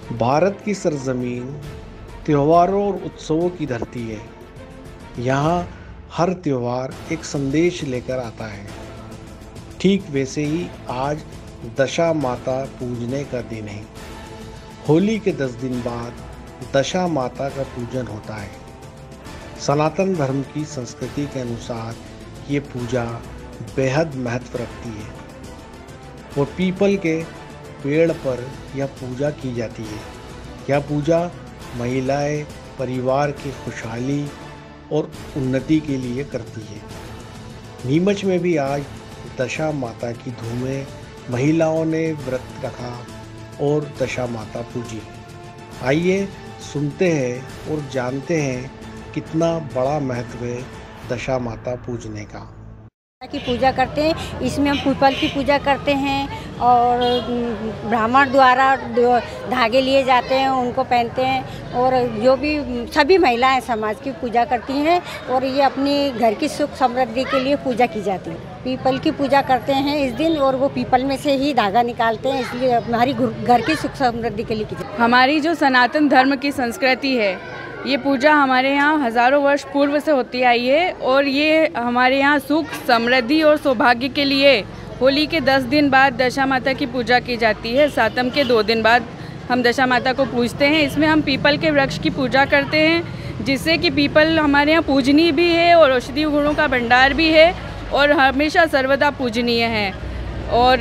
भारत की सरजमीन त्योहारों और उत्सवों की धरती है। यहाँ हर त्योहार एक संदेश लेकर आता है। ठीक वैसे ही आज दशा माता पूजने का दिन है। होली के 10 दिन बाद दशा माता का पूजन होता है। सनातन धर्म की संस्कृति के अनुसार ये पूजा बेहद महत्व रखती है और पीपल के पेड़ पर यह पूजा की जाती है। यह पूजा महिलाएं परिवार की खुशहाली और उन्नति के लिए करती है। नीमच में भी आज दशा माता की धूम है। महिलाओं ने व्रत रखा और दशा माता पूजी। आइए सुनते हैं और जानते हैं कितना बड़ा महत्व है दशा माता पूजने का। की पूजा करते हैं। इसमें हम पीपल की पूजा करते हैं और ब्राह्मण द्वारा धागे लिए जाते हैं, उनको पहनते हैं और जो भी सभी महिलाएं समाज की पूजा करती हैं और ये अपनी घर की सुख समृद्धि के लिए पूजा की जाती है। पीपल की पूजा करते हैं इस दिन और वो पीपल में से ही धागा निकालते हैं, इसलिए हमारी घर की सुख समृद्धि के लिए की जाती है। हमारी जो सनातन धर्म की संस्कृति है, ये पूजा हमारे यहाँ हज़ारों वर्ष पूर्व से होती आई है और ये हमारे यहाँ सुख समृद्धि और सौभाग्य के लिए होली के 10 दिन बाद दशा माता की पूजा की जाती है। सातम के 2 दिन बाद हम दशा माता को पूजते हैं। इसमें हम पीपल के वृक्ष की पूजा करते हैं, जिससे कि पीपल हमारे यहाँ पूजनीय भी है और औषधीय गुणों का भंडार भी है और हमेशा सर्वदा पूजनीय है। और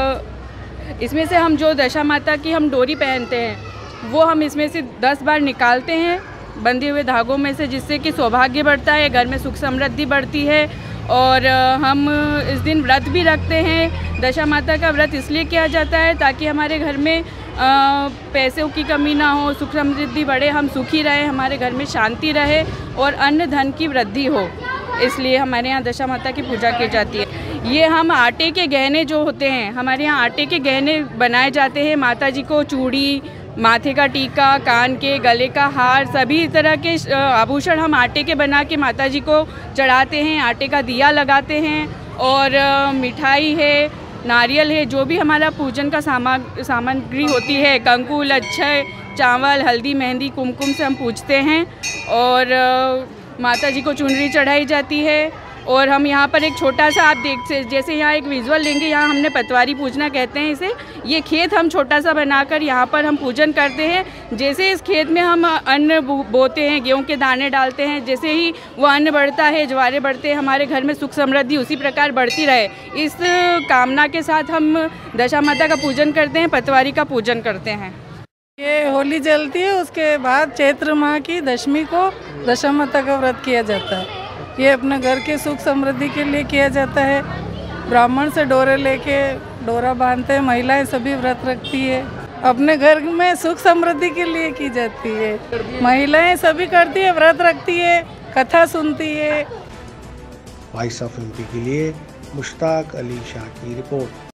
इसमें से हम जो दशा माता की हम डोरी पहनते हैं वो हम इसमें से 10 बार निकालते हैं बंधे हुए धागों में से, जिससे कि सौभाग्य बढ़ता है, घर में सुख समृद्धि बढ़ती है। और हम इस दिन व्रत भी रखते हैं। दशा माता का व्रत इसलिए किया जाता है ताकि हमारे घर में पैसों की कमी ना हो, सुख समृद्धि बढ़े, हम सुखी रहें, हमारे घर में शांति रहे और अन्न धन की वृद्धि हो। इसलिए हमारे यहाँ दशा माता की पूजा की जाती है। ये हम आटे के गहने जो होते हैं, हमारे यहाँ आटे के गहने बनाए जाते हैं। माता जी को चूड़ी, माथे का टीका, कान के, गले का हार, सभी तरह के आभूषण हम आटे के बना के माता जी को चढ़ाते हैं। आटे का दिया लगाते हैं और मिठाई है, नारियल है, जो भी हमारा पूजन का सामग्री होती है, कंकुल, अक्षय, चावल, हल्दी, मेहंदी, कुमकुम से हम पूजते हैं। और माता जी को चुनरी चढ़ाई जाती है। और हम यहाँ पर एक छोटा सा आप जैसे यहाँ एक विजुअल लेंगे, यहाँ हमने पतवारी पूजना कहते हैं इसे। ये खेत हम छोटा सा बनाकर यहाँ पर हम पूजन करते हैं। जैसे इस खेत में हम अन्न बोते हैं, गेहूं के दाने डालते हैं, जैसे ही वो अन्न बढ़ता है, ज्वारे बढ़ते हैं, हमारे घर में सुख समृद्धि उसी प्रकार बढ़ती रहे, इस कामना के साथ हम दशा माता का पूजन करते हैं, पतवारी का पूजन करते हैं। ये होली जलती है, उसके बाद चैत्र माह की दशमी को दशा माता का व्रत किया जाता है। ये अपने घर के सुख समृद्धि के लिए किया जाता है। ब्राह्मण से डोरे लेके डोरा बांधते हैं, महिलाएं सभी व्रत रखती है। अपने घर में सुख समृद्धि के लिए की जाती है। महिलाएं सभी करती है, व्रत रखती है, कथा सुनती है। वॉइस ऑफ एमपी के लिए मुश्ताक अली शाह की रिपोर्ट।